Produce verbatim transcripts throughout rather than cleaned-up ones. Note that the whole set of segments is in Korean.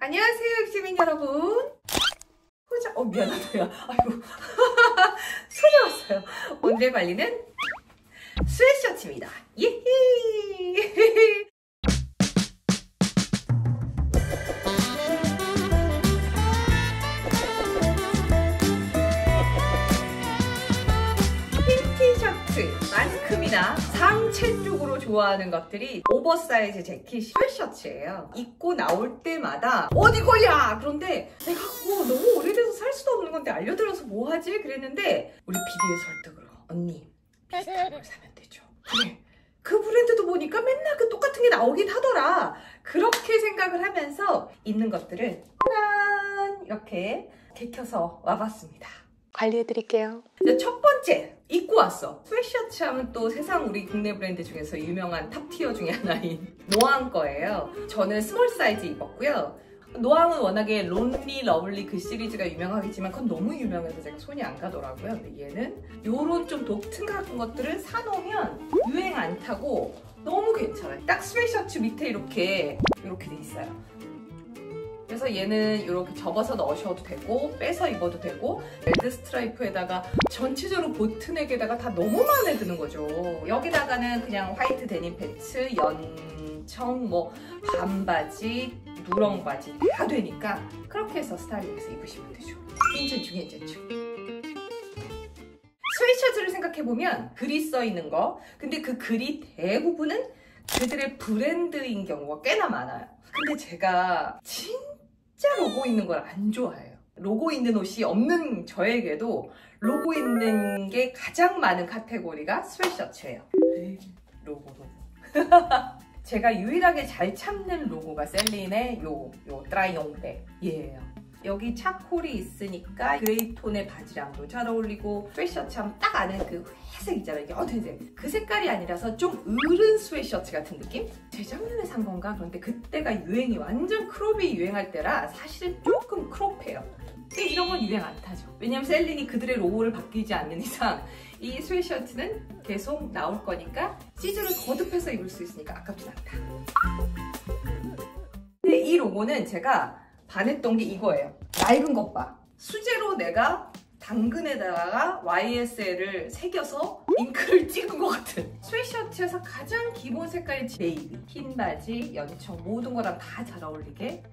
안녕하세요, 시민 여러분. 소자, 어 미안하다. 아이고 소자 왔어요. 오늘의 관리는 스웨셔츠입니다. 예히. 티셔츠, 마스크미나 상체 쪽으로 좋아하는 것들이 오버사이즈 재킷 스웨셔츠예요. 입고 나올 때마다 어디 거야? 그런데 내가 어, 너무 오래돼서 살 수도 없는 건데 알려드려서 뭐하지? 그랬는데 우리 피디의 설득으로 언니 비슷한 걸 사면 되죠. 그래, 그 브랜드도 보니까 맨날 그 똑같은 게 나오긴 하더라. 그렇게 생각을 하면서 있는 것들을 짜란 이렇게 개켜서 와봤습니다. 관리해드릴게요. 첫 번째, 입고 왔어. 스웨셔츠 하면 또 세상 우리 국내 브랜드 중에서 유명한 탑티어 중에 하나인 노앙 거예요. 저는 스몰 사이즈 입었고요. 노앙은 워낙에 론리 러블리 그 시리즈가 유명하겠지만 그건 너무 유명해서 제가 손이 안 가더라고요. 근데 얘는 요런 좀 독특한 것들을 사놓으면 유행 안 타고 너무 괜찮아요. 딱 스웨셔츠 밑에 이렇게 이렇게 돼 있어요. 그래서 얘는 이렇게 접어서 넣으셔도 되고 빼서 입어도 되고, 레드 스트라이프에다가 전체적으로 보트넥에다가 다 너무 마음에 드는 거죠. 여기다가는 그냥 화이트 데님 팬츠, 연청, 뭐 반바지, 누렁 바지 다 되니까 그렇게 해서 스타일링해서 입으시면 되죠. 괜찮죠, 괜찮죠. 스웨셔츠를 생각해보면 글이 써있는 거, 근데 그 글이 대부분은 그들의 브랜드인 경우가 꽤나 많아요. 근데 제가 진 진짜 로고 있는 걸 안 좋아해요. 로고 있는 옷이 없는 저에게도 로고 있는 게 가장 많은 카테고리가 스웨셔츠예요. 로고 로고. 제가 유일하게 잘 참는 로고가 셀린의 요, 요 드라이용백 얘예요. 여기 차콜이 있으니까 그레이 톤의 바지랑도 잘 어울리고, 스웨셔츠 하면 딱 아는 그 회색 있잖아요. 연회색. 그 색깔이 아니라서 좀 으른 스웨셔츠 같은 느낌? 재작년에 산 건가? 그런데 그때가 유행이 완전 크롭이 유행할 때라 사실은 조금 크롭해요. 근데 이런 건 유행 안 타죠. 왜냐면 셀린이 그들의 로고를 바뀌지 않는 이상 이 스웨셔츠는 계속 나올 거니까 시즌을 거듭해서 입을 수 있으니까 아깝진 않다. 근데 이 로고는 제가 반했던 게 이거예요. 낡은 것 봐. 수제로 내가 당근에다가 와이에스엘을 새겨서 잉크를 찍은 것 같은. 스웨셔츠에서 가장 기본 색깔이 네이비, 흰 바지, 연청 모든 거랑 다 잘 어울리게.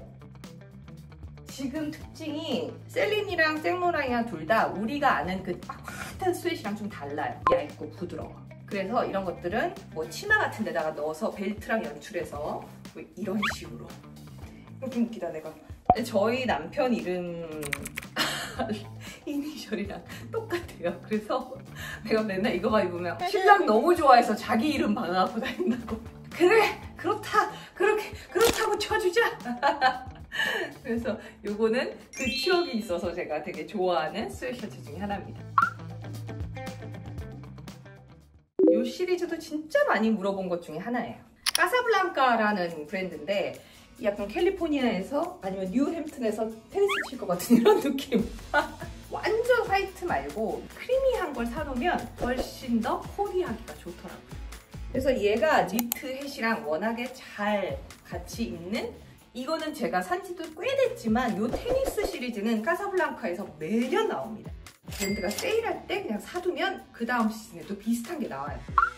지금 특징이 셀린이랑 생로랑이랑 둘 다 우리가 아는 그 빡빡한 스웨시랑 좀 달라요. 얇고 부드러워. 그래서 이런 것들은 뭐 치마 같은 데다가 넣어서 벨트랑 연출해서 뭐 이런 식으로. 좀 웃기다 내가. 저희 남편 이름 이니셜이랑 똑같아요. 그래서 내가 맨날 이거만 입으면 신랑 너무 좋아해서 자기 이름 방하고 다닌다고. 그래 그렇다 그렇게 그렇다고 쳐주자. 그래서 요거는 그 추억이 있어서 제가 되게 좋아하는 스웨셔츠 중에 하나입니다. 요 시리즈도 진짜 많이 물어본 것 중에 하나예요. 카사블랑카라는 브랜드인데 약간 캘리포니아에서 아니면 뉴햄튼에서 테니스 칠 것 같은 이런 느낌. 완전 화이트 말고 크리미한 걸 사놓으면 훨씬 더 코디하기가 좋더라고요. 그래서 얘가 니트 햇이랑 워낙에 잘 같이 입는, 이거는 제가 산지도 꽤 됐지만 요 테니스 시리즈는 카사블랑카에서 매년 나옵니다. 브랜드가 세일할 때 그냥 사두면 그 다음 시즌에도 비슷한 게 나와요.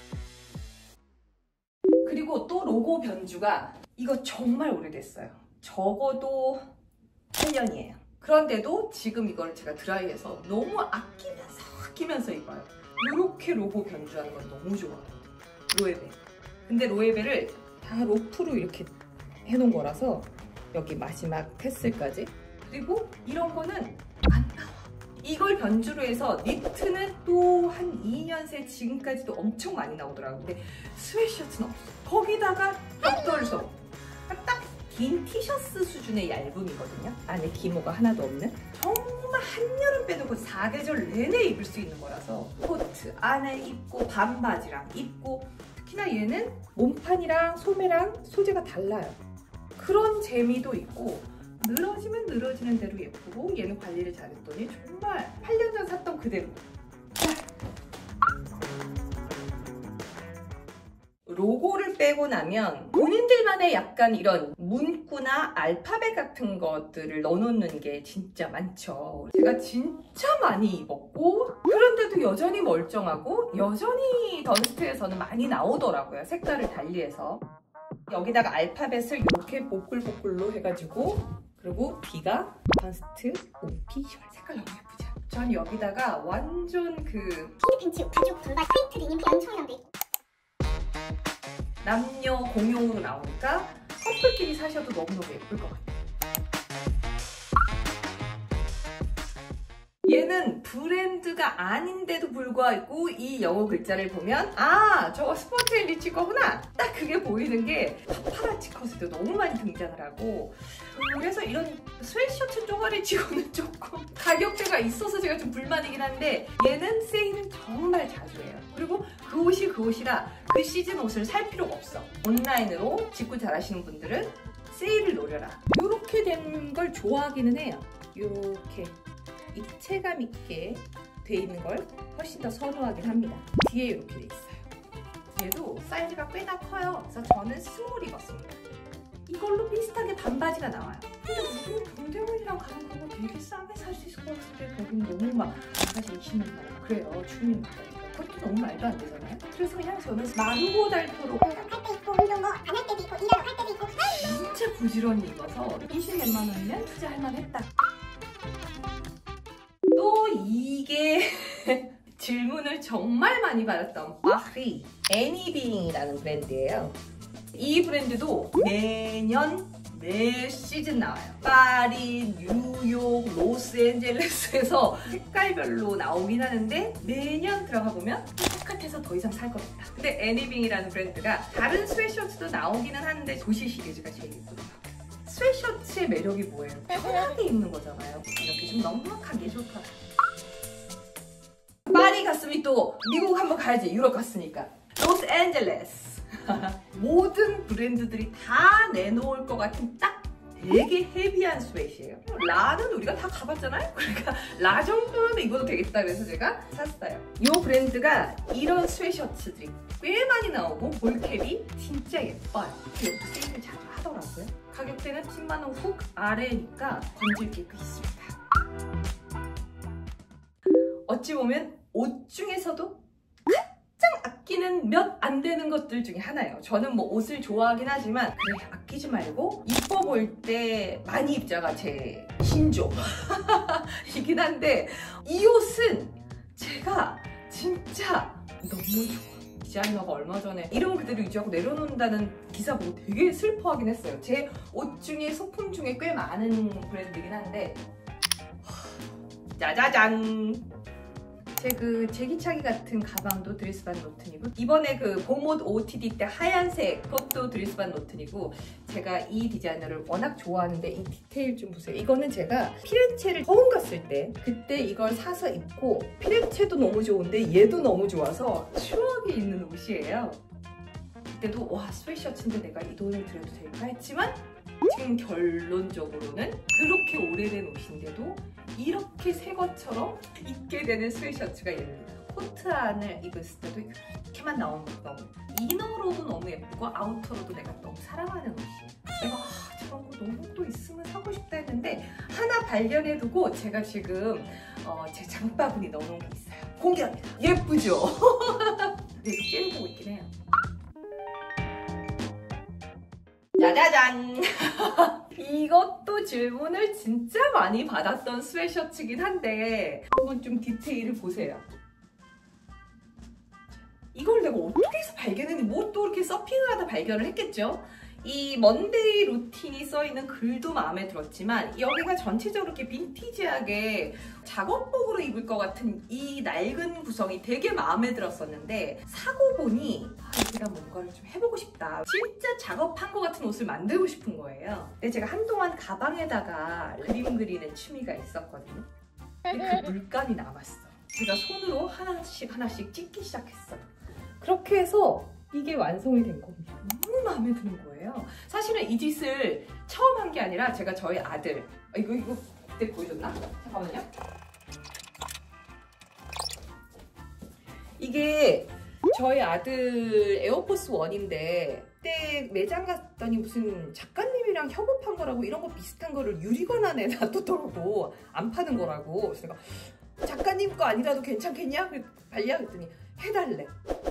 그리고 또 로고 변주가 이거 정말 오래됐어요. 적어도 팔 년이에요. 그런데도 지금 이걸 제가 드라이해서 너무 아끼면서 아끼면서 입어요. 이렇게 로고 변주하는 건 너무 좋아요. 로에베. 근데 로에베를 다 로프로 이렇게 해놓은 거라서 여기 마지막 테슬까지. 그리고 이런 거는 안 나와. 이걸 변주로 해서 니트는 또 한 이 년 새 지금까지도 엄청 많이 나오더라고요. 근데 스웨셔츠는 없어. 거기다가 벽돌소. 딱 긴 티셔츠 수준의 얇음이거든요. 안에 기모가 하나도 없는. 정말 한여름 빼놓고 사계절 내내 입을 수 있는 거라서 코트 안에 입고 반바지랑 입고, 특히나 얘는 몸판이랑 소매랑 소재가 달라요. 그런 재미도 있고 늘어지면 늘어지는 대로 예쁘고, 얘는 관리를 잘했더니 정말 팔 년 전 샀던 그대로. 로고를 빼고 나면 본인들만의 약간 이런 문구나 알파벳 같은 것들을 넣어놓는 게 진짜 많죠. 제가 진짜 많이 입었고 그런데도 여전히 멀쩡하고 여전히 던스트에서는 많이 나오더라고요. 색깔을 달리해서. 여기다가 알파벳을 이렇게 보글보글로 해가지고, 그리고 B가 던스트 오피셜. 색깔 너무 예쁘죠? 전 여기다가 완전 그 핑크 팬츠, 가죽, 돌발, 화이트 데님, 연청이랑도 있고 남녀 공용으로 나오니까 커플끼리 사셔도 너무너무 예쁠 것 같아요. 얘는 브랜드가 아닌데도 불구하고 이 영어 글자를 보면 아, 저거 스포츠 엘리치 거구나! 딱 그게 보이는 게 파파라치 컷에도 너무 많이 등장을 하고, 그래서 이런 스웨트셔츠 쪼가리 치고는 조금 가격대가 있어서 제가 좀 불만이긴 한데, 얘는 세일은 정말 자주 해요. 그리고 그 옷이 그 옷이라 그 시즌 옷을 살 필요가 없어. 온라인으로 직구 잘하시는 분들은 세일을 노려라. 이렇게 된 걸 좋아하기는 해요. 이렇게 입체감 있게 돼 있는 걸 훨씬 더 선호하긴 합니다. 뒤에 이렇게 돼 있어요. 얘도 사이즈가 꽤나 커요. 그래서 저는 스몰 입었습니다. 이걸로 비슷하게 반바지가 나와요. 근데 우리 동대문이랑 가는 거 되게 싸게 살 수 있을 것 같은데 거긴 너무 막 반바지 이십만 원 그래요. 주님 그것도 너무 말도 안 되잖아요. 그래서 그냥 저는 마르고 닳도록 할 때 있고 운동거 안 할 때도 있고 일하러 할 때도 있고 진짜 부지런히 입어서 이십몇만 원이면 투자할 만했다. 또 이게 질문을 정말 많이 받았던 파리 애니빙이라는 브랜드예요. 이 브랜드도 매년 매 시즌 나와요. 파리, 뉴욕, 로스앤젤레스에서 색깔별로 나오긴 하는데 매년 들어가 보면 똑같아서 더 이상 살 것 없다. 근데 애니빙이라는 브랜드가 다른 스웨셔츠도 나오기는 하는데 도시 시리즈가 제일 예쁘더라고요. 스웨셔츠의 매력이 뭐예요? 편하게 입는 거잖아요. 이렇게 좀 넉넉하게 좋더라고요. 파리 갔으면 또 미국 한번 가야지. 유럽 갔으니까. 로스앤젤레스. 모든 브랜드들이 다 내놓을 것 같은 딱 되게 헤비한 스웨트예요. 라는 우리가 다 가봤잖아요? 그러니까 라 정도는 입어도 되겠다 그래서 제가 샀어요. 이 브랜드가 이런 스웨셔츠들이 꽤 많이 나오고 볼캡이 진짜 예뻐요. 이것도 세일을 자주 하더라고요. 가격대는 십만 원 훅 아래니까 건질 게 꽤 있습니다. 어찌 보면 옷 중에서도 가장 아끼는 몇 안 되는 것들 중에 하나예요. 저는 뭐 옷을 좋아하긴 하지만 그래, 아끼지 말고 이뻐 보일 때 많이 입자가 제 신조 이긴 한데 이 옷은 제가 진짜 너무 좋아. 디자이너가 얼마 전에 이름 그대로 유지하고 내려놓는다는 기사 보고 되게 슬퍼하긴 했어요. 제 옷 중에 소품 중에 꽤 많은 브랜드이긴 한데 짜자잔! 제 그 제기차기 같은 가방도 드리스 반 노튼이고 이번에 그 봄옷 오오티디 때 하얀색 그것도 드리스 반 노튼이고 제가 이 디자이너를 워낙 좋아하는데 이 디테일 좀 보세요. 이거는 제가 피렌체를 처음 갔을 때 그때 이걸 사서 입고 피렌체도 너무 좋은데 얘도 너무 좋아서 추억이 있는 옷이에요. 그때도 와 스웨트셔츠인데 내가 이 돈을 들여도 될까 했지만 지금 결론적으로는 그렇게 오래된 옷인데도 이렇게 새 것처럼 입게 되는 스웨트셔츠가 얘입니다. 코트 안을 입었을 때도 이렇게만 나오는 것도 너무 이너로도 너무 예쁘고 아우터로도 내가 너무 사랑하는 옷이에요. 내가 아, 저런 거 너무 또 있으면 사고 싶다 했는데 하나 발견해두고 제가 지금 어, 제 장바구니 넣어놓은 게 있어요. 공개합니다. 예쁘죠? 그래서 째려보고 있긴 해요. 짜자잔! 이것도 질문을 진짜 많이 받았던 스웨셔츠긴 한데 한번 좀 디테일을 보세요. 이걸 내가 어떻게 해서 발견했는지 뭐 또 이렇게 서핑을 하다 발견을 했겠죠? 이 먼데이 루틴이 써있는 글도 마음에 들었지만 여기가 전체적으로 이렇게 빈티지하게 작업복으로 입을 것 같은 이 낡은 구성이 되게 마음에 들었었는데 사고 보니 아, 제가 뭔가를 좀 해보고 싶다. 진짜 작업한 것 같은 옷을 만들고 싶은 거예요. 근데 제가 한동안 가방에다가 그림 그리는 취미가 있었거든요. 근데 그 물감이 남았어. 제가 손으로 하나씩 하나씩 찍기 시작했어요. 그렇게 해서 이게 완성이 된 겁니다. 너무 마음에 드는 거예요. 사실은 이 짓을 처음 한 게 아니라 제가 저희 아들 아, 이거 이거 그때 보여줬나? 잠깐만요. 이게 저희 아들 에어포스 원인데 그때 매장 갔더니 무슨 작가님이랑 협업한 거라고 이런 거 비슷한 거를 유리관 안에 놔두더라고. 안 파는 거라고. 그래서 내가 작가님 거 아니라도 괜찮겠냐? 발리야 그랬더니 해달래.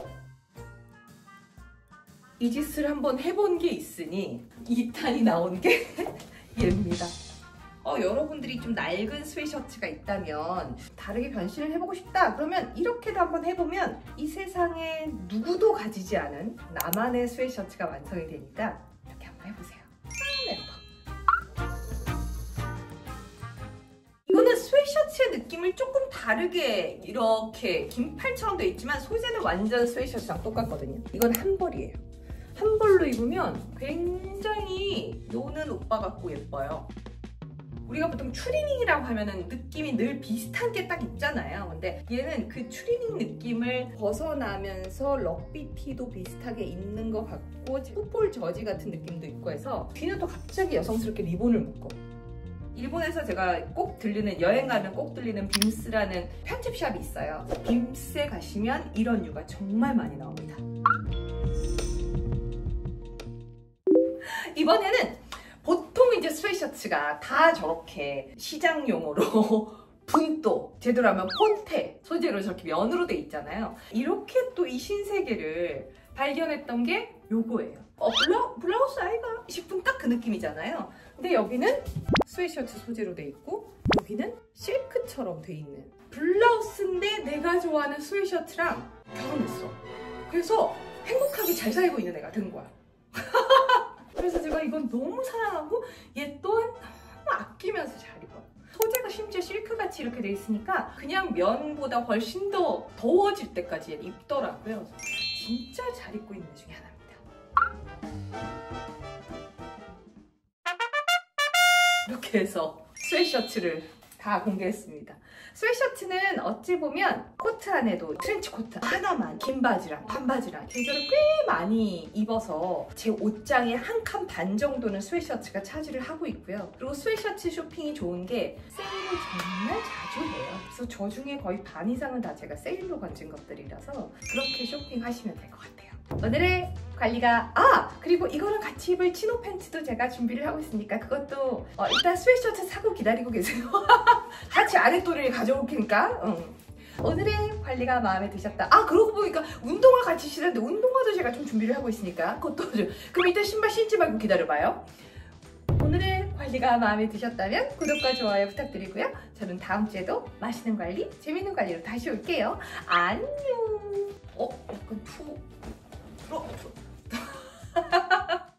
이 짓을 한번 해본 게 있으니 이 탄이 나온 게 얘입니다. 어, 여러분들이 좀 낡은 스웨셔츠가 있다면 다르게 변신을 해보고 싶다 그러면 이렇게도 한번 해보면 이 세상에 누구도 가지지 않은 나만의 스웨셔츠가 완성이 되니까 이렇게 한번 해보세요. 아, 예뻐. 이거는 스웨셔츠의 느낌을 조금 다르게 이렇게 긴팔처럼 되어 있지만 소재는 완전 스웨셔츠랑 똑같거든요. 이건 한 벌이에요. 한 벌로 입으면 굉장히 노는 오빠 같고 예뻐요. 우리가 보통 추리닝이라고 하면은 느낌이 늘 비슷한 게 딱 있잖아요. 근데 얘는 그 추리닝 느낌을 벗어나면서 럭비티도 비슷하게 입는 것 같고 풋볼 저지 같은 느낌도 있고 해서 뒤는 또 갑자기 여성스럽게 리본을 묶어. 일본에서 제가 꼭 들리는, 여행 가면 꼭 들리는 빔스라는 편집샵이 있어요. 빔스에 가시면 이런 류가 정말 많이 나옵니다. 이번에는 보통 이제 스웨셔츠가 다 저렇게 시장용으로 분또, 제대로 하면 폰테 소재로 저렇게 면으로 돼 있잖아요. 이렇게 또 이 신세계를 발견했던 게 요거예요. 어, 블라, 블라우스 아이가 싶은 딱 그 느낌이잖아요. 근데 여기는 스웨셔츠 소재로 돼 있고 여기는 실크처럼 돼 있는 블라우스인데 내가 좋아하는 스웨셔츠랑 결혼했어. 그래서 행복하게 잘 살고 있는 애가 된 거야. 그래서 제가 이건 너무 사랑하고 얘 또한 너무 아끼면서 잘 입어. 소재가 심지어 실크같이 이렇게 돼 있으니까 그냥 면보다 훨씬 더 더워질 때까지 입더라고요. 진짜 잘 입고 있는 애 중에 하나입니다. 이렇게 해서 스웨셔츠를 다 공개했습니다. 스웨셔츠는 어찌 보면 코트 안에도 트렌치 코트 하나만 긴 바지랑 반바지랑 계절을 꽤 많이 입어서 제 옷장의 한 칸 반 정도는 스웨셔츠가 차지를 하고 있고요. 그리고 스웨셔츠 쇼핑이 좋은 게 세일을 정말 자주 해요. 그래서 저 중에 거의 반 이상은 다 제가 세일로 건진 것들이라서 그렇게 쇼핑하시면 될 것 같아요. 오늘의 관리가 아! 그리고 이거랑 같이 입을 치노 팬츠도 제가 준비를 하고 있으니까 그것도 어, 일단 스웨셔츠 사고 기다리고 계세요. 같이 아랫도리를 가져올 테니까 응. 오늘의 관리가 마음에 드셨다. 아 그러고 보니까 운동화 같이 신었는데 운동화도 제가 좀 준비를 하고 있으니까 그것도 좀 그럼 일단 신발 신지 말고 기다려봐요. 오늘의 관리가 마음에 드셨다면 구독과 좋아요 부탁드리고요. 저는 다음 주에도 맛있는 관리, 재밌는 관리로 다시 올게요. 안녕. 어? 약간 투... 어? 투...